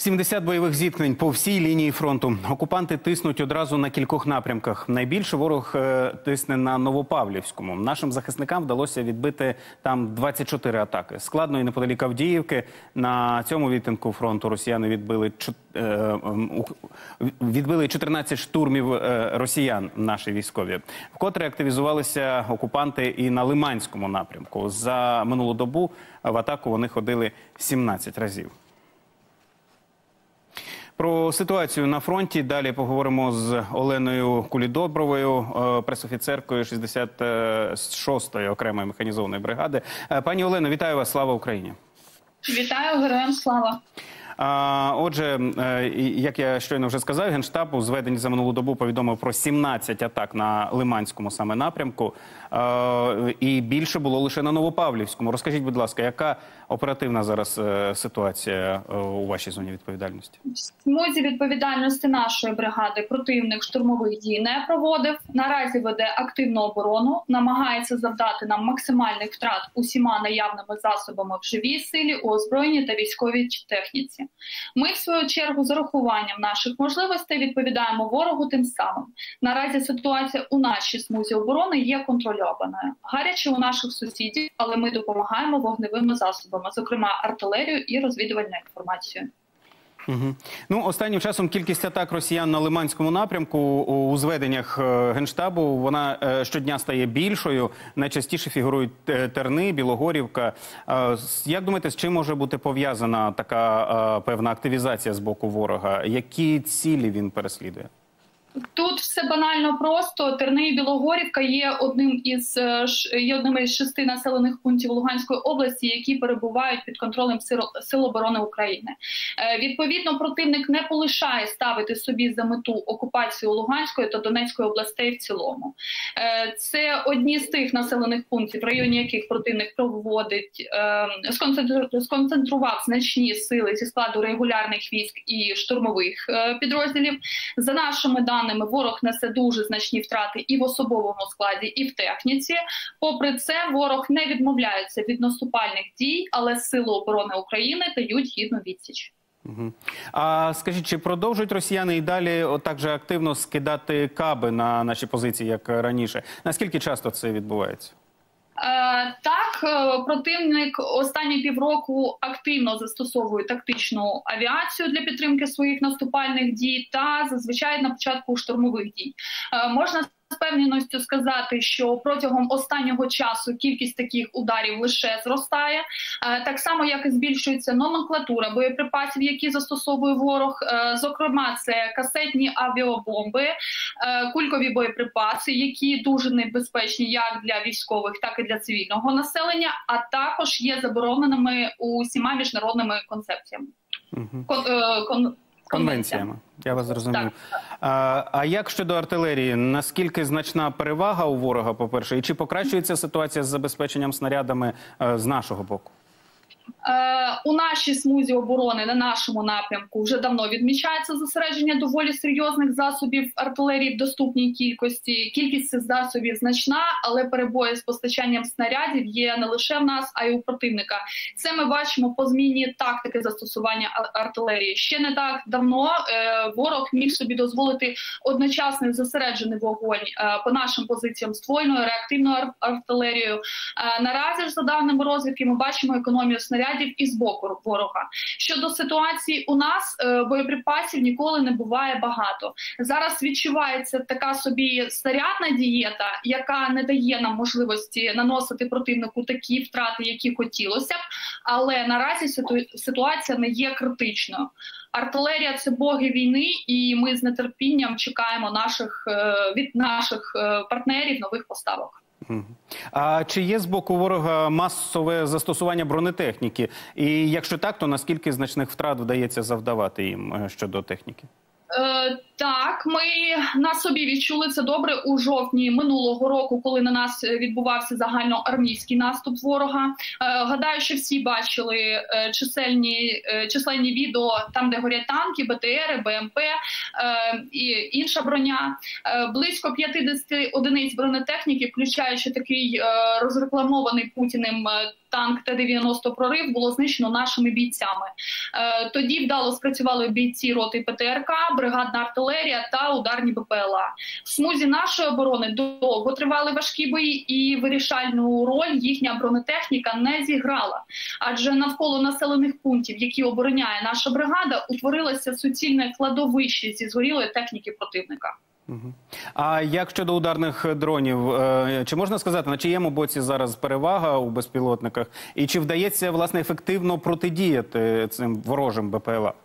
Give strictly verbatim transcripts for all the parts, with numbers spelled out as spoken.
сімдесят бойових зіткнень по всій лінії фронту. Окупанти тиснуть одразу на кількох напрямках. Найбільше ворог е, тисне на Новопавлівському. Нашим захисникам вдалося відбити там двадцять чотири атаки. Складно і неподалік Авдіївки. На цьому відтинку фронту росіяни відбили, е, відбили чотирнадцять штурмів е, росіян, наші військові. Вкотре активізувалися окупанти і на Лиманському напрямку. За минулу добу в атаку вони ходили сімнадцять разів. Про ситуацію на фронті далі поговоримо з Оленою Кулідобровою, пресофіцеркою шістдесят шостої окремої механізованої бригади. Пані Олено, вітаю вас, слава Україні! Вітаю, героям слава! Отже, як я щойно вже сказав, Генштаб у зведенні за минулу добу повідомив про сімнадцять атак на Лиманському саме напрямку. І більше було лише на Новопавлівському. Розкажіть, будь ласка, яка оперативна зараз ситуація у вашій зоні відповідальності? В смузі відповідальності нашої бригади противник штурмових дій не проводив. Наразі веде активну оборону, намагається завдати нам максимальних втрат усіма наявними засобами в живій силі, у озброєнні та військовій техніці. Ми, в свою чергу, з урахуванням наших можливостей відповідаємо ворогу тим самим. Наразі ситуація у нашій смузі оборони є контрольованою. Гаряче у наших сусідів, але ми допомагаємо вогневими засобами, зокрема артилерією і розвідувальною інформацією. Угу. Ну, останнім часом кількість атак росіян на Лиманському напрямку у зведеннях Генштабу, вона щодня стає більшою. Найчастіше фігурують Терни, Білогорівка. Як думаєте, з чим може бути пов'язана така певна активізація з боку ворога? Які цілі він переслідує? Тут все банально просто. Терни і Білогорівка є одним із є одним із шести населених пунктів Луганської області, які перебувають під контролем Сил оборони України. Відповідно, противник не полишає ставити собі за мету окупацію Луганської та Донецької областей в цілому. Це одні з тих населених пунктів, в районі яких противник проводить, сконцентрував значні сили зі складу регулярних військ і штурмових підрозділів. За нашими даними, ворог несе дуже значні втрати і в особовому складі, і в техніці. Попри це, ворог не відмовляється від наступальних дій, але Сили оборони України дають гідну відсіч. Угу. А скажіть, чи продовжують росіяни і далі отак же активно скидати каби на наші позиції, як раніше? Наскільки часто це відбувається? Так, противник останні півроку активно застосовує тактичну авіацію для підтримки своїх наступальних дій та зазвичай на початку штурмових дій. Можна з певністю сказати, що протягом останнього часу кількість таких ударів лише зростає, так само як і збільшується номенклатура боєприпасів, які застосовує ворог. Зокрема, це касетні авіабомби, кулькові боєприпаси, які дуже небезпечні як для військових, так і для цивільного населення, а також є забороненими усіма міжнародними концепціями. Угу. Кон, кон, Конвенціями, я вас зрозумів. А, а як щодо артилерії? Наскільки значна перевага у ворога, по-перше? І чи покращується ситуація з забезпеченням снарядами а, з нашого боку? Е, у нашій смузі оборони на нашому напрямку вже давно відмічається зосередження доволі серйозних засобів артилерії в доступній кількості. Кількість цих засобів значна, але перебої з постачанням снарядів є не лише в нас, а й у противника. Це ми бачимо по зміні тактики застосування артилерії. Ще не так давно е, ворог міг собі дозволити одночасний зосереджений вогонь е, по нашим позиціям ствольною, реактивною ар артилерією. Е, наразі ж, за даними розвідки, ми бачимо економію снарядів і з боку ворога. Щодо ситуації у нас, боєприпасів ніколи не буває багато. Зараз відчувається така собі снарядна дієта, яка не дає нам можливості наносити противнику такі втрати, які хотілося б, але наразі ситуація не є критичною. Артилерія – це боги війни, і ми з нетерпінням чекаємо наших, від наших партнерів нових поставок. А чи є з боку ворога масове застосування бронетехніки? І якщо так, то наскільки значних втрат вдається завдавати їм щодо техніки? Е, Так, ми на собі відчули це добре у жовтні минулого року, коли на нас відбувався загальноармійський наступ ворога. Е, гадаю, що всі бачили е, чисельні, е, численні відео, там, де горять танки, БТРи, БМП е, і інша броня. Е, близько п'ятдесят одиниць бронетехніки, включаючи такий е, розрекламований Путіним е, танк Т дев'яносто «Прорив», було знищено нашими бійцями. Е, тоді вдало спрацювали бійці роти ПТРК, бригадна артилерія та ударні БПЛА. В смузі нашої оборони довго тривали важкі бої, і вирішальну роль їхня бронетехніка не зіграла. Адже навколо населених пунктів, які обороняє наша бригада, утворилося суцільне кладовище зі згорілої техніки противника. А як щодо ударних дронів, чи можна сказати, на чиєму боці зараз перевага у безпілотниках? І чи вдається, власне, ефективно протидіяти цим ворожим БПЛА?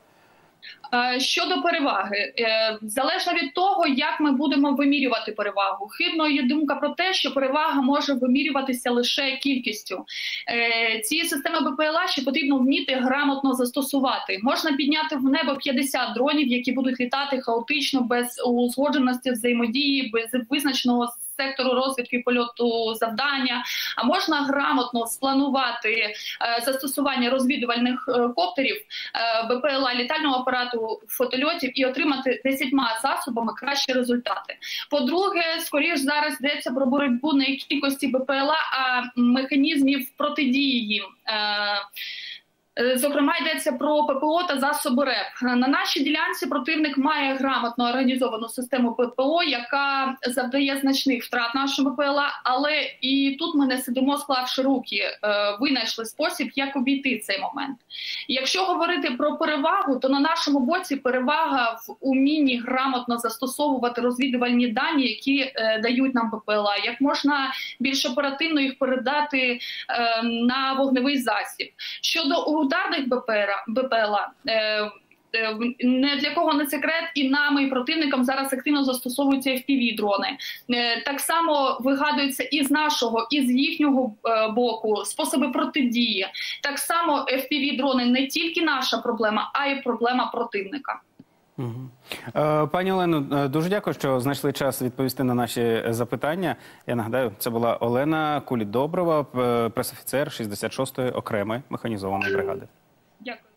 Щодо переваги, залежно від того, як ми будемо вимірювати перевагу. Хибною є думка про те, що перевага може вимірюватися лише кількістю. Ці системи БПЛА ще потрібно вміти грамотно застосувати. Можна підняти в небо п'ятдесят дронів, які будуть літати хаотично, без узгодженості взаємодії, без визначеного сектору розвідки польоту завдання, а можна грамотно спланувати е, застосування розвідувальних е, коптерів, е, БПЛА, літального апарату, фотольотів і отримати десятьма засобами кращі результати. По-друге, скоріш зараз йдеться про боротьбу не кількості БПЛА, а механізмів протидії їм. Е, Зокрема, йдеться про ППО та засоби РЕП. На нашій ділянці противник має грамотно організовану систему ППО, яка завдає значних втрат нашому БПЛА, але і тут ми не сидимо, склавши руки, винайшли спосіб, як обійти цей момент. Якщо говорити про перевагу, то на нашому боці перевага в умінні грамотно застосовувати розвідувальні дані, які дають нам БПЛА, як можна більш оперативно їх передати на вогневий засіб. Щодо ударних БПЛА, не для кого не секрет, і нами, і противникам зараз активно застосовуються еф пі ві-дрони. Так само вигадуються і з нашого, і з їхнього боку способи протидії. Так само еф пі ві-дрони не тільки наша проблема, а й проблема противника. Угу. Пані Олено, дуже дякую, що знайшли час відповісти на наші запитання. Я нагадаю, це була Олена Кулідоброва, пресофіцер шістдесят шостої окремої механізованої бригади. Дякую.